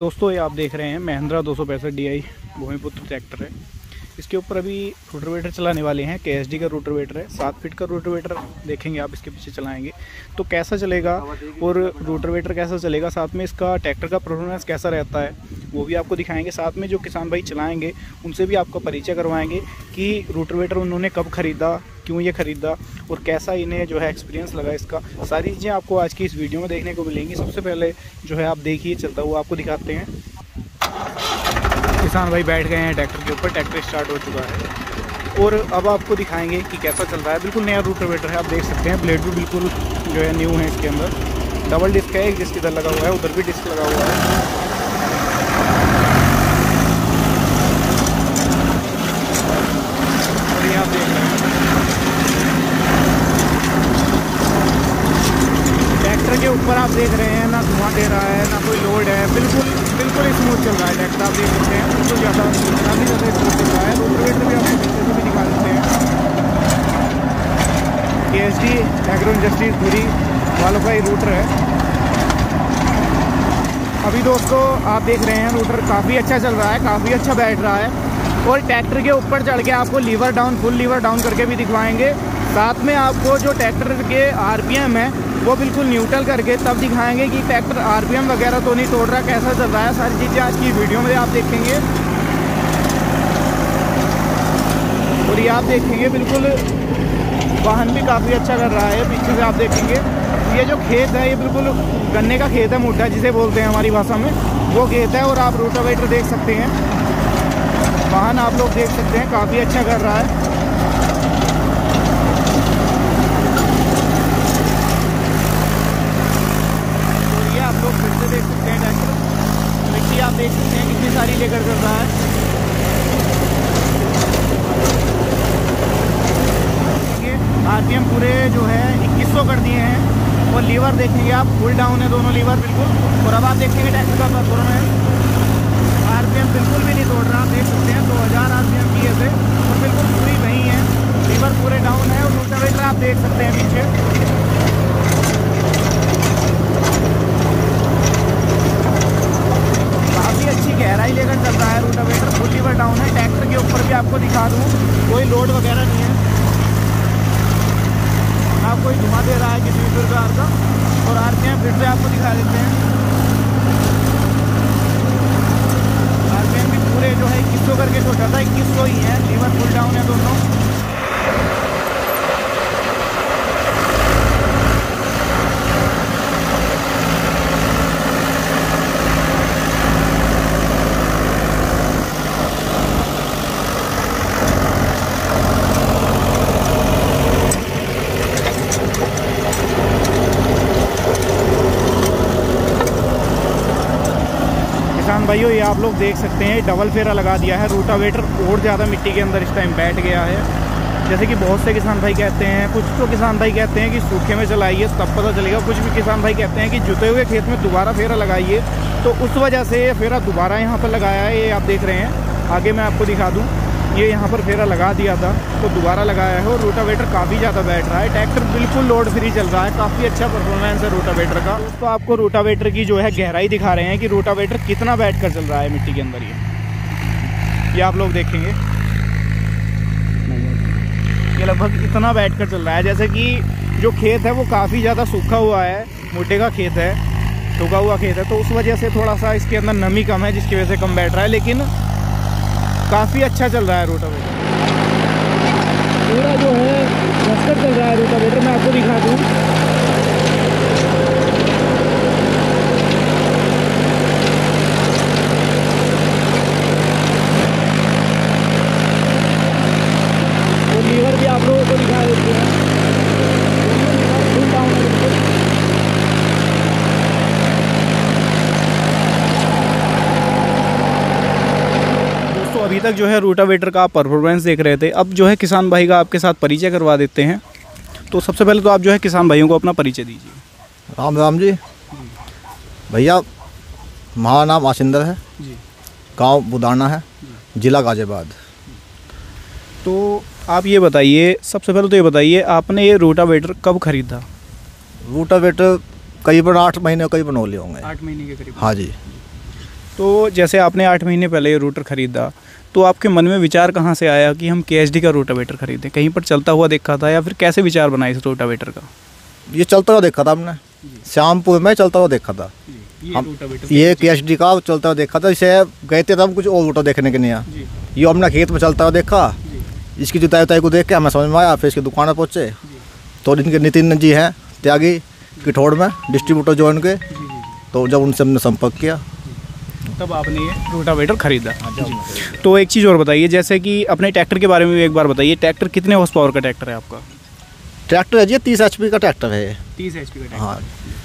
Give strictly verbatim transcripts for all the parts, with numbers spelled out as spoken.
दोस्तों ये आप देख रहे हैं महिंद्रा दो सौ पैंसठ डी आई भूमिपुत्र ट्रैक्टर है। इसके ऊपर अभी रोटावेटर चलाने वाले हैं। के एस डी का रोटावेटर है, सात फीट का रोटावेटर देखेंगे आप इसके पीछे चलाएंगे तो कैसा चलेगा और रोटावेटर कैसा चलेगा, साथ में इसका ट्रैक्टर का परफॉर्मेंस कैसा रहता है वो भी आपको दिखाएंगे। साथ में जो किसान भाई चलाएंगे उनसे भी आपका परिचय करवाएंगे कि रोटावेटर उन्होंने कब ख़रीदा, क्यों ये ख़रीदा और कैसा इन्हें जो है एक्सपीरियंस लगा इसका। सारी चीज़ें आपको आज की इस वीडियो में देखने को मिलेंगी। सबसे पहले जो है आप देखिए चलता हुआ आपको दिखाते हैं। किसान भाई बैठ गए हैं ट्रैक्टर के ऊपर, ट्रैक्टर स्टार्ट हो चुका है और अब आपको दिखाएंगे कि कैसा चल रहा है। बिल्कुल नया रोटावेटर है, आप देख सकते हैं। ब्लेड भी बिल्कुल जो है न्यू है। इसके अंदर डबल डिस्क है, एक डिस्क इधर लगा हुआ है, उधर भी डिस्क लगा हुआ है। और ये आप देख रहे हैं ट्रैक्टर के ऊपर, आप देख रहे हैं ना धुआं दे रहा है ना कोई लोड है। बिल्कुल बिल्कुल स्मूथ चल रहा है ट्रैक्टर, आप देख सकते हैं। बिल्कुल ज़्यादा काफ़ी ज़्यादा स्मूथ चल रहा है। रोटावेटर भी आपको पीछे से भी दिखा देते हैं। के एस डी एग्रो इंडस्ट्रीज धुरी वालों का ही रूटर है। अभी दोस्तों आप देख रहे हैं रूटर काफ़ी अच्छा चल रहा है, काफ़ी अच्छा बैठ रहा है। और ट्रैक्टर के ऊपर चढ़ के आपको lever down, full lever down करके भी दिखवाएंगे। साथ में आपको जो ट्रैक्टर के आर पी एम है वो बिल्कुल न्यूट्रल करके तब दिखाएंगे कि ट्रैक्टर आर पी एम वगैरह तो नहीं तोड़ रहा, कैसा चल रहा है। सारी चीज़ें आज की वीडियो में आप देखेंगे। और ये आप देखेंगे बिल्कुल वाहन भी काफ़ी अच्छा कर रहा है। पीछे से आप देखेंगे ये जो खेत है ये बिल्कुल गन्ने का खेत है, मुड्ढा जिसे बोलते हैं हमारी भाषा में, वो खेत है। और आप रोटावेटर देख सकते हैं, वाहन आप लोग देख सकते हैं काफ़ी अच्छा कर रहा है। आप लोग फिर से देख सकते हैं ट्रैक्टर, मिट्टी आप देख सकते हैं कितनी सारी लेकर चल रहा है। आर पी एम पूरे जो है इक्कीस सौ कर दिए हैं। और लीवर देखेंगे आप, फुल डाउन है दोनों लीवर बिल्कुल। और अब आप देखेंगे ट्रैक्टर का परफॉर्मेंस, आर पी एम बिल्कुल भी नहीं तोड़ रहा, आप देख सकते हैं दो हज़ार आर पी एम किए थे और बिल्कुल पूरी वही है। लीवर पूरे डाउन है और रोटावेटर आप देख सकते हैं पीछे। अच्छी गहराई लेकर चल रहा है रोटावेटर, फुल लीवर डाउन है। ट्रैक्टर के ऊपर भी आपको दिखा दूँ कोई लोड वगैरह नहीं है, ना कोई धुआं दे रहा है किसी भी प्रकार का। और आर पी एम फिर से आपको दिखा देते हैं। आर पी एम भी पूरे जो है इक्कीस सौ करके छोटा था, इक्कीस सौ ही है। लीवर फुल डाउन है दोनों। किसान भाइयों ये आप लोग देख सकते हैं डबल फेरा लगा दिया है। रोटावेटर और ज़्यादा मिट्टी के अंदर इस टाइम बैठ गया है। जैसे कि बहुत से किसान भाई कहते हैं, कुछ तो किसान भाई कहते हैं कि सूखे में चलाइए तब पता चलेगा, कुछ भी किसान भाई कहते हैं कि जुते हुए खेत में दोबारा फेरा लगाइए। तो उस वजह से ये फेरा दोबारा यहाँ पर लगाया है। ये आप देख रहे हैं, आगे मैं आपको दिखा दूँ, ये यहाँ पर फेरा लगा दिया था तो दोबारा लगाया है। और रोटावेटर काफ़ी ज़्यादा बैठ रहा है। ट्रैक्टर बिल्कुल लोड फ्री चल रहा है, काफ़ी अच्छा परफॉर्मेंस है रोटावेटर का। तो आपको रोटावेटर की जो है गहराई दिखा रहे हैं कि रोटावेटर कितना बैठ कर चल रहा है मिट्टी के अंदर। ये ये आप लोग देखेंगे, ये लगभग इतना बैठ कर चल रहा है। जैसे कि जो खेत है वो काफ़ी ज़्यादा सूखा हुआ है, मुड्ढे का खेत है, सूखा हुआ खेत है, तो उस वजह से थोड़ा सा इसके अंदर नमी कम है जिसकी वजह से कम बैठ रहा है। लेकिन काफ़ी अच्छा चल रहा है रोटावेटर, पूरा जो है मस्त चल रहा है रोटावेटर। मैं आपको दिखा दूँ, तो लीवर भी आप लोगों को दिखा देते हैं। अभी तक जो है रोटावेटर का आप परफॉर्मेंस देख रहे थे। अब जो है किसान भाई का आपके साथ परिचय करवा देते हैं। तो सबसे पहले तो आप जो है किसान भाइयों को अपना परिचय दीजिए। राम राम जी भैया, हमारा नाम आसिंदर है जी, गांव बुदाना है, जिला गाजियाबाद। तो आप ये बताइए, सबसे पहले तो ये बताइए आपने ये रोटावेटर कब खरीदा? रोटावेटर करीबन आठ महीने करीबन हो लिए होंगे। आठ महीने के करीब। हाँ जी। तो जैसे आपने आठ महीने पहले ये रूटर ख़रीदा, तो आपके मन में विचार कहाँ से आया कि हम के एच डी का रोटावेटर खरीदें? कहीं पर चलता हुआ देखा था या फिर कैसे विचार बना इस रोटावेटर का? ये चलता हुआ देखा था हमने, श्यामपुर में चलता हुआ देखा था। ये हम रोटावेटर ये के एच डी का चलता हुआ देखा था। इसे गए थे हम कुछ और रूटर देखने के लिए, ये हमने खेत में चलता हुआ देखा। इसकी जुताई उताई को देख के हमें समझ में आया, फिर इसकी दुकान पर पहुँचे तो इनके नितिन जी हैं त्यागी किठौड़ में डिस्ट्रीब्यूटर जो उनके, तो जब उनसे हमने संपर्क किया तब आपने ये रोटावेटर खरीदा। तो एक चीज़ और बताइए, जैसे कि अपने ट्रैक्टर के बारे में भी एक बार बताइए, ट्रैक्टर कितने हॉर्स पावर का ट्रैक्टर है आपका? ट्रैक्टर है जी तीस एच पी का ट्रैक्टर है। तीस एच पी का ट्रैक्टर। हाँ।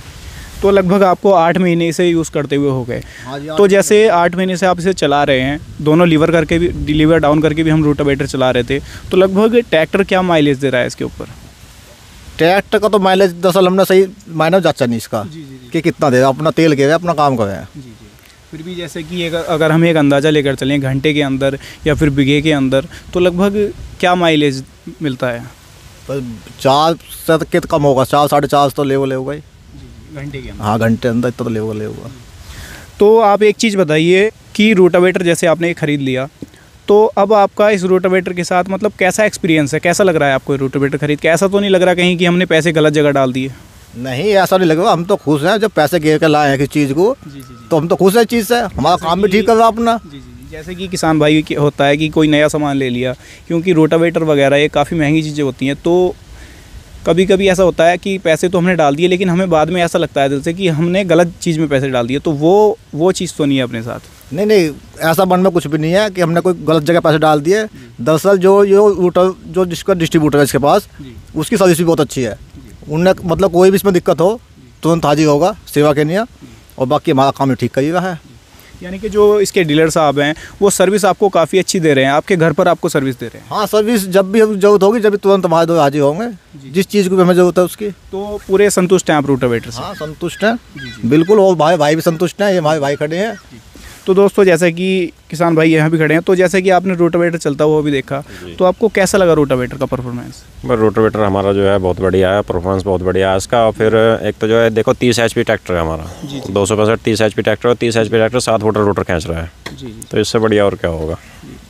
तो लगभग आपको आठ महीने से यूज़ करते हुए हो गए। तो जैसे आठ महीने से आप इसे चला रहे हैं, दोनों लीवर करके भी, लीवर डाउन करके भी हम रोटावेटर चला रहे थे, तो लगभग ट्रैक्टर क्या माइलेज दे रहा है इसके ऊपर? ट्रैक्टर का तो माइलेज दरअसल हमने सही मायने जांचा नहीं इसका कि कितना दे रहा, अपना तेल के अपना काम कर रहे हैं। फिर भी जैसे कि अगर अगर हम एक अंदाज़ा लेकर चलें घंटे के अंदर या फिर बीघे के अंदर, तो लगभग क्या माइलेज मिलता है? पर चार से कित कम होगा, चार साढ़े चार तो लेवल होगा ही घंटे के अंदर। हाँ घंटे अंदर इतना तो लेवल होगा। तो आप एक चीज़ बताइए कि रोटावेटर जैसे आपने ख़रीद लिया, तो अब आपका इस रोटावेटर के साथ मतलब कैसा एक्सपीरियंस है, कैसा लग रहा है आपको ये रोटावेटर खरीद के? ऐसा तो नहीं लग रहा कहीं कि हमने पैसे गलत जगह डाल दिए? नहीं ऐसा नहीं लग रहा, हम तो खुश हैं जब पैसे गिर के लाए हैं किसी चीज़ को। जी जी जी। तो हम तो खुश हैं चीज़ से, हमारा काम भी ठीक कर रहा अपना। जी जी। जैसे कि किसान भाई की होता है कि कोई नया सामान ले लिया, क्योंकि रोटावेटर वगैरह ये काफ़ी महंगी चीज़ें होती हैं, तो कभी कभी ऐसा होता है कि पैसे तो हमने डाल दिए लेकिन हमें बाद में ऐसा लगता है दिल से कि हमने गलत चीज़ में पैसे डाल दिए, तो वो वो चीज़ तो नहीं है अपने साथ? नहीं नहीं, ऐसा मन में कुछ भी नहीं है कि हमने कोई गलत जगह पैसे डाल दिए। दरअसल जो जो रूटर जो जिसका डिस्ट्रीब्यूटर है इसके पास, उसकी सर्विस भी बहुत अच्छी है। उनने मतलब कोई भी इसमें दिक्कत हो तुरंत हाजिर होगा सेवा के लिए, और बाकी हमारा काम ही ठीक कर ही रहा है। यानी कि जो इसके डीलर साहब हैं वो सर्विस आपको काफ़ी अच्छी दे रहे हैं, आपके घर पर आपको सर्विस दे रहे हैं? हाँ, सर्विस जब भी जरूरत होगी जब भी तुरंत हमारे दो हाजिर होंगे, जिस चीज़ की भी हमें जरूरत है उसकी। तो पूरे संतुष्ट हैं आप रोटावेटर से? हाँ संतुष्ट हैं बिल्कुल, और भाई भाई भी संतुष्ट हैं, ये हमारे भाई खड़े हैं। तो दोस्तों जैसे कि किसान भाई यहाँ भी खड़े हैं, तो जैसे कि आपने रोटावेटर चलता हुआ भी देखा, तो आपको कैसा लगा रोटावेटर का परफॉर्मेंस? बस रोटावेटर हमारा जो है बहुत बढ़िया है, परफॉर्मेंस बहुत बढ़िया है इसका। और फिर एक तो जो है देखो तीस एच पी ट्रैक्टर है हमारा, दो सौ पैंसठ तीस एच पी ट्रैक्टर, और तीस एच पी ट्रैक्टर सात फुटर रोटर खींच रहा है। जी जी। तो इससे बढ़िया और क्या होगा।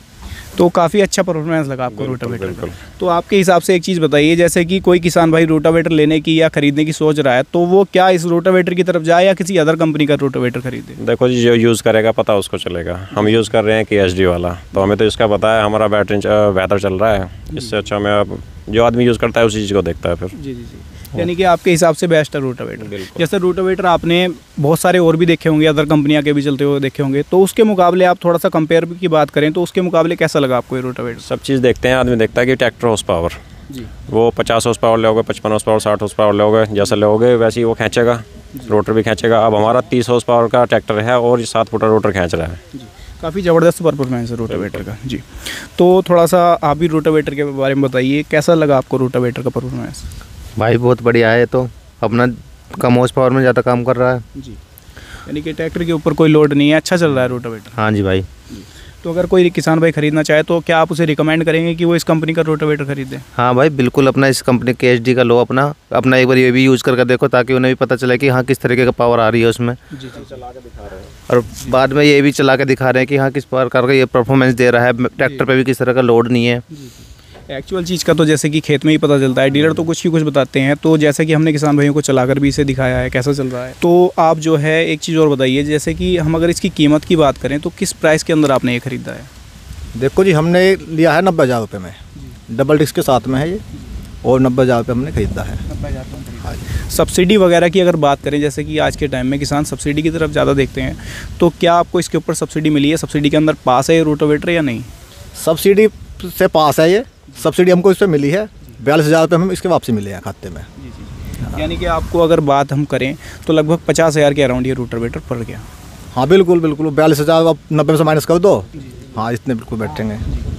तो काफ़ी अच्छा परफॉर्मेंस लगा आपको रोटावेटर का। तो आपके हिसाब से एक चीज़ बताइए, जैसे कि कोई किसान भाई रोटावेटर लेने की या खरीदने की सोच रहा है, तो वो क्या इस रोटावेटर की तरफ जाए या किसी अदर कंपनी का रोटावेटर खरीदे? देखो जी, जो यूज़ करेगा पता उसको चलेगा। हम यूज़ कर रहे हैं के एच डी वाला, तो हमें तो इसका पता है हमारा बैटरी बेहतर चल रहा है। इससे अच्छा मैं अब जो आदमी यूज़ करता है उसी चीज़ को देखता है फिर। जी जी जी। यानी कि आपके हिसाब से बेस्ट है रोटावेटर। जैसे रोटावेटर आपने बहुत सारे और भी देखे होंगे, अदर कंपनियां के भी चलते हुए देखे होंगे, तो उसके मुकाबले आप थोड़ा सा कंपेयर की बात करें तो उसके मुकाबले कैसा लगा आपको ये रोटावेटर? सब चीज़ देखते हैं, आदमी देखता है कि ट्रैक्टर हॉर्स पावर जी, वो पचास हॉर्स पावर लोगे, पचपन हॉर्स पावर, साठ हॉर्स पावर लोगे, जैसा लोगे वैसे ही वो खींचेगा, रोटर भी खींचेगा। अब हमारा तीस हॉर्स पावर का ट्रैक्टर है और सात फुटर रोटर खींच रहा है। काफ़ी ज़बरदस्त परफॉर्मेंस है रोटावेटर का जी। तो थोड़ा सा आप भी रोटावेटर के बारे में बताइए, कैसा लगा आपको रोटावेटर का परफॉर्मेंस? भाई बहुत बढ़िया है, तो अपना कम हॉर्स पावर में ज़्यादा काम कर रहा है जी। यानी कि ट्रैक्टर के ऊपर कोई लोड नहीं है, अच्छा चल रहा है रोटावेटर। हाँ जी भाई। तो अगर कोई किसान भाई खरीदना चाहे तो क्या आप उसे रिकमेंड करेंगे कि वो इस कंपनी का रोटावेटर खरीदे? हाँ भाई बिल्कुल, अपना इस कंपनी के एच डी का लो, अपना अपना एक बार ये भी यूज़ करके देखो ताकि उन्हें भी पता चले कि हाँ किस तरीके का पावर आ रही है उसमें। जी जी। चला के दिखा रहे हैं और बाद में ये भी चला के दिखा रहे हैं कि हाँ किस प्रकार का ये परफॉर्मेंस दे रहा है, ट्रैक्टर पर भी किस तरह का लोड नहीं है। एक्चुअल चीज़ का तो जैसे कि खेत में ही पता चलता है, डीलर तो कुछ ही कुछ बताते हैं। तो जैसे कि हमने किसान भाइयों को चलाकर भी इसे दिखाया है कैसा चल रहा है। तो आप जो है एक चीज़ और बताइए, जैसे कि हम अगर इसकी कीमत की बात करें तो किस प्राइस के अंदर आपने ये ख़रीदा है? देखो जी, हमने लिया है नब्बे हज़ार रुपये में, डबल डिस्क के साथ में है ये, और नब्बे हज़ार रुपये हमने ख़रीदा है। नब्बे हज़ार सब्सिडी वगैरह की अगर बात करें, जैसे कि आज के टाइम में किसान सब्सिडी की तरफ ज़्यादा देखते हैं, तो क्या आपको इसके ऊपर सब्सिडी मिली है? सब्सिडी के अंदर पास है ये रोटावेटर या नहीं? सब्सिडी से पास है ये, सब्सिडी हमको इस पर मिली है, बयालीस हज़ार रुपये हम इसके वापसी मिले हैं खाते में। जी जी। यानी कि आपको अगर बात हम करें तो लगभग पचास हज़ार के अराउंड ये रोटावेटर पड़ गया। हाँ बिल्कुल बिल्कुल, बयालीस हज़ार आप नब्बे में से माइनस कर दो, हाँ इतने बिल्कुल बैठेंगे।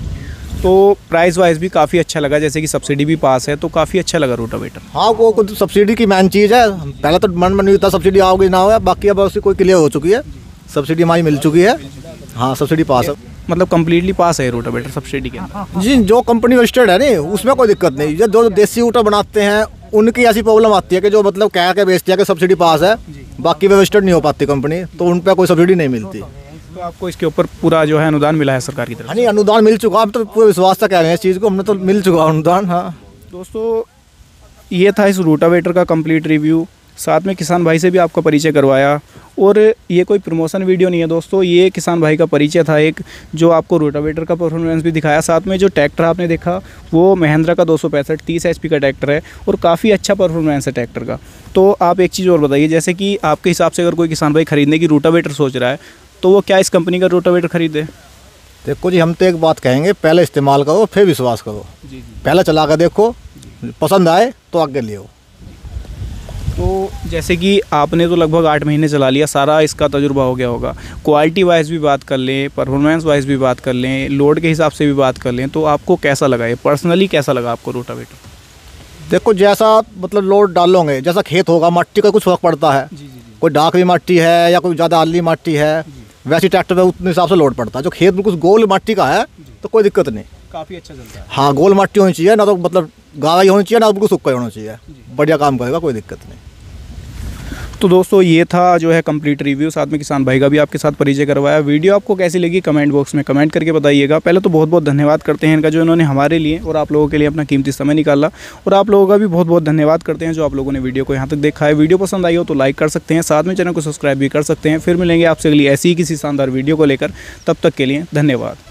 तो प्राइस वाइज भी काफ़ी अच्छा लगा, जैसे कि सब्सिडी भी पास है, तो काफ़ी अच्छा लगा रोटावेटर। हाँ, वो कुछ सब्सिडी की मेन चीज़ है, पहले तो मन में नहीं था सब्सिडी आओगी ना हो, बाकी अब उसकी कोई क्लियर हो चुकी है, सब्सिडी हमारी मिल चुकी है। हाँ सब्सिडी पास है, मतलब कम्प्लीटली पास है रोटावेटर सब्सिडी के अंदर। जी, जो कंपनी रजिस्टर्ड है नहीं उसमें कोई दिक्कत नहीं। जो जो देसी रूटर बनाते हैं उनकी ऐसी प्रॉब्लम आती है कि जो मतलब कह के बेचती है कि सब्सिडी पास है, बाकी रजिस्टर्ड नहीं हो पाती कंपनी, तो उन पर कोई सब्सिडी नहीं मिलती। तो आपको इसके ऊपर पूरा जो है अनुदान मिला है सरकार की तरफ हाँ नहीं, अनुदान मिल चुका, हम तो पूरे विश्वास तक कह रहे हैं इस चीज़ को, हमने तो मिल चुका अनुदान। हाँ दोस्तों, ये था इस रोटावेटर का कंप्लीट रिव्यू, साथ में किसान भाई से भी आपका परिचय करवाया। और ये कोई प्रमोशन वीडियो नहीं है दोस्तों, ये किसान भाई का परिचय था एक, जो आपको रोटावेटर का परफॉर्मेंस भी दिखाया। साथ में जो ट्रैक्टर आपने देखा वो महिंद्रा का दो सौ पैंसठ तीस एच पी का ट्रैक्टर है और काफ़ी अच्छा परफॉर्मेंस है ट्रैक्टर का। तो आप एक चीज़ और बताइए, जैसे कि आपके हिसाब से अगर कोई किसान भाई खरीदने की रोटावेटर सोच रहा है तो वो क्या इस कंपनी का रोटावेटर खरीदे? देखो जी, हम तो एक बात कहेंगे, पहले इस्तेमाल करो फिर विश्वास करो। जी जी। पहले चला कर देखो, पसंद आए तो आगे लियो। तो जैसे कि आपने तो लगभग आठ महीने चला लिया, सारा इसका तजुर्बा हो गया होगा। क्वालिटी वाइज भी बात कर लें, परफॉर्मेंस वाइज भी बात कर लें, लोड के हिसाब से भी बात कर लें, तो आपको कैसा लगा ये पर्सनली, कैसा लगा आपको रोटावेटर? देखो जैसा मतलब लोड डालोगे, जैसा खेत होगा, मट्टी का कुछ फर्क पड़ता है। जी जी जी। कोई डाकवी मट्टी है या कोई ज़्यादा आली मट्टी है, वैसी ट्रैक्टर में उतने हिसाब से लोड पड़ता है। जो खेत में कुछ गोल मट्टी का है तो कोई दिक्कत नहीं, काफ़ी अच्छा चलता है। हाँ गोल मट्टी होनी चाहिए, ना तो मतलब गाढ़ा होनी चाहिए, ना बिल्कुल सूखा होना चाहिए, बढ़िया काम करेगा, कोई दिक्कत नहीं। तो दोस्तों ये था जो है कंप्लीट रिव्यू, साथ में किसान भाई का भी आपके साथ परिचय करवाया। वीडियो आपको कैसी लगी कमेंट बॉक्स में कमेंट करके बताइएगा। पहले तो बहुत बहुत धन्यवाद करते हैं इनका, जो इन्होंने हमारे लिए और आप लोगों के लिए अपना कीमती समय निकाला। और आप लोगों का भी बहुत बहुत धन्यवाद करते हैं जो आप लोगों ने वीडियो को यहाँ तक देखा है। वीडियो पसंद आई हो तो लाइक कर सकते हैं, साथ में चैनल को सब्सक्राइब भी कर सकते हैं। फिर मिलेंगे आपसे अगली ऐसी ही किसी शानदार वीडियो को लेकर, तब तक के लिए धन्यवाद।